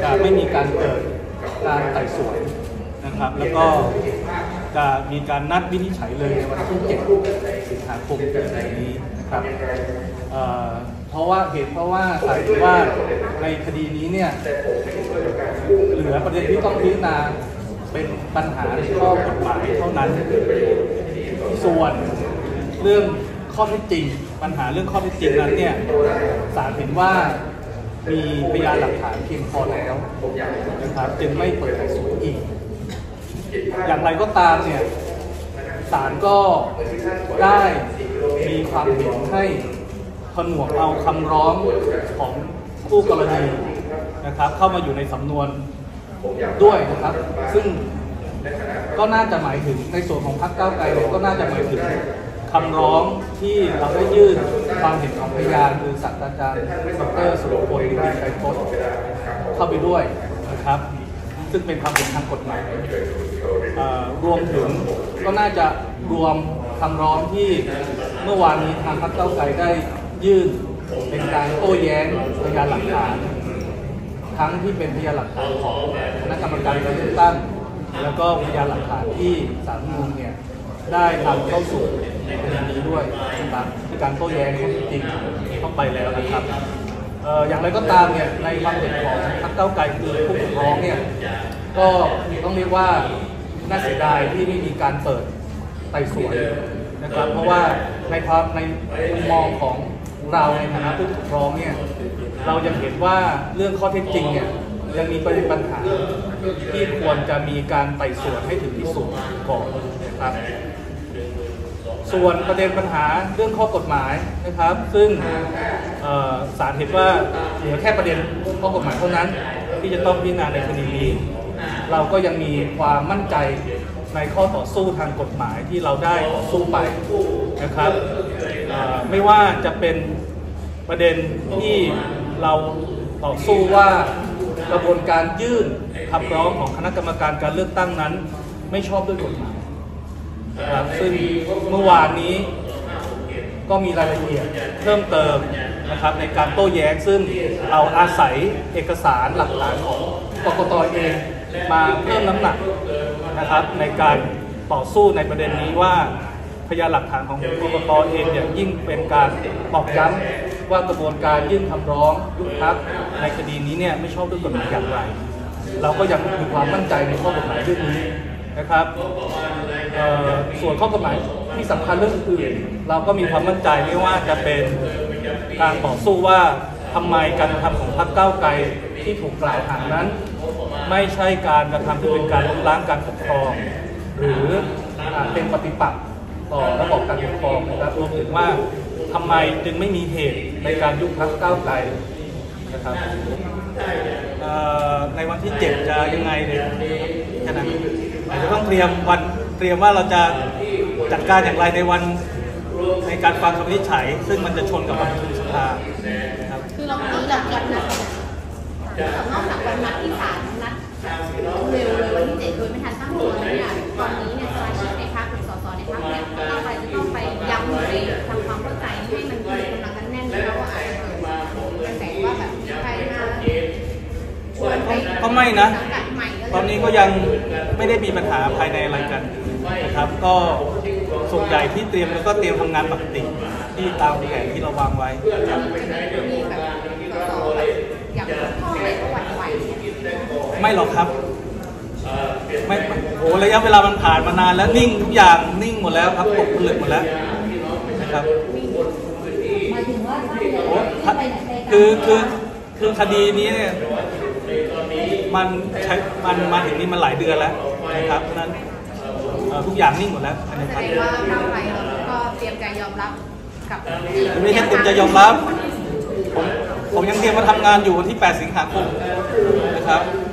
จะไม่มีการเกิดการไต่สวนนะครับแล้วก็จะมีการนัดวินิจฉัยเลยในวันที่7 สิงหาคมนี้นะครับเพราะว่าศาลเห็นว่าในคดีนี้เนี่ยเหลือประเด็นที่ต้องพิจารณาเป็นปัญหาในข้อกฎหมายเท่านั้นส่วนเรื่องข้อเท็จจริงปัญหาเรื่องข้อเท็จจริงนั้นเนี่ยศาลเห็นว่ามีพยานหลักฐานเพียงพอแล้วนะครับจึงไม่เปิดไต่สวนอีกอย่างไรก็ตามเนี่ยศาลก็ได้มีความเห็นให้ผนวกเอาคำร้องของคู่กรณีนะครับเข้ามาอยู่ในสำนวนด้วยนะครับซึ่งก็น่าจะหมายถึงในส่วนของพรรคก้าวไกลก็น่าจะหมายถึงคำร้องที่เราได้ยื่นความเห็นของพยานคือศาสตราจารย์ดร.สุรพล ลิมลิไกรพจน์เข้าไปด้วยนะครับซึ่งเป็นความเห็นทางกฎหมายรวมถึงก็น่าจะรวมคำร้องที่เมื่อวานนี้ทางพรรคก้าวไกลได้ยื่นเป็นการโต้แย้งพยานหลักฐานทั้งที่เป็นพยานหลักฐานของคณะกรรมการการเลือกตั้งแล้วก็พยานหลักฐานที่ศาลรัฐธรรมนูญเนี่ยได้นำเข้าสู่คดีนี้ด้วยนะครับในการโต้แย้งข้อเท็จจริงเข้าไปแล้วนะครับอย่างไรก็ตามเนี่ยในความเห็นของพรรคก้าวไกลคือผู้ถูกร้องเนี่ยก็ต้องเรียกว่าน่าเสียดายที่ไม่มีการเปิดไต่สวนนะครับเพราะว่าในมุมมองของเราในฐานะผู้ถูกร้องเนี่ยเรายังเห็นว่าเรื่องข้อเท็จจริงเนี่ยยังมีประเด็นปัญหาที่ควรจะมีการไต่สวนให้ถึงที่สุดก่อนนะครับส่วนประเด็นปัญหาเรื่องข้อกฎหมายนะครับซึ่งศาลเห็นว่าเหลือแค่ประเด็นข้อกฎหมายเท่านั้นที่จะต้องพิจารณาในคดีนี้เราก็ยังมีความมั่นใจในข้อต่อสู้ทางกฎหมายที่เราได้ต่อสู้ไปนะครับไม่ว่าจะเป็นประเด็นที่เราต่อสู้ว่ากระบวนการยื่นคำร้องของคณะกรรมการการเลือกตั้งนั้นไม่ชอบด้วยกฎหมายนะครับซึ่งเมื่อวานนี้ก็มีรายละเอียดเพิ่มเติมนะครับในการโต้แย้งซึ่งเอาอาศัยเอกสารหลักฐานของกกต.เองมาเพิ่มน้ำหนักนะครับในการต่อสู้ในประเด็นนี้ว่าพยานหลักฐานของกกต.เองเนี่ยยิ่งเป็นการตอกย้ำว่ากระบวนการยื่นคำร้องยุบพรรคในคดีนี้เนี่ยไม่ชอบด้วยกฎหมายอย่างไรเราก็ยังมีความมั่นใจในข้อกฎหมายเรื่องนี้นะครับส่วนข้อกฎหมายที่สำคัญเรื่องอื่นเราก็มีความมั่นใจไม่ว่าจะเป็นการต่อสู้ว่าทำไมการกระทำของพรรคก้าวไกลที่ถูกกล่าวหานั้นไม่ใช่การกระทำที่เป็นการล้มล้างการปกครองหรือเป็นปฏิปักษ์ต่อระบอบการปกครองนะครับรวมถึงว่าทำไมจึงไม่มีเหตุในการยุบพรรคก้าวไกลนะครับในวันที่7จะยังไงเลยแค่นั้นอาจจะต้องเตรียมว่าเราจะจัดการอย่างไรในวันในการฟังคำวินิจฉัยซึ่งมันจะชนกับวันประชุมสภาครับคือเรานัดนอกจากวันนัดที่ศาลนัดเร็วเลยวันที่7โดยไม่ทันตั้งตัวเนี่ยตอนนี้เนี่ยสมาชิกในพรรคหรือส.ส.ในพรรคเนี่ยก้าวไกลจะต้องไปย้ำไปทำความเข้าใจให้มันมีกำลังกันแน่นแล้วก็อาจจะเกิดกระแสว่าแบบมีใครมาชวนไปก็ไม่นะตอนนี้ก็ยังไม่ได้มีปัญหาภายในอะไรกันนะครับก็ส่วนใหญ่ที่เตรียมแล้วก็เตรียมทำงานปกติที่ตามแผนที่เราวางไว้ไม่หรอกครับไม่โอ้ระยะเวลามันผ่านมานานแล้วนิ่งทุกอย่างนิ่งหมดแล้วครับตกผลึกหมดแล้วนะครับคือคดีนี้เนี่ยมันมาถึงนี่มันหลายเดือนแล้วนะครับเพราะนั้นทุกอย่างนิ่งหมดแล้วนะครับแสดงว่าก้าวไกลก็เตรียมใจยอมรับกับไม่ใช่เตรียมใจยอมรับผมยังเตรียมมาทำงานอยู่วันที่8 สิงหาคมนะครับ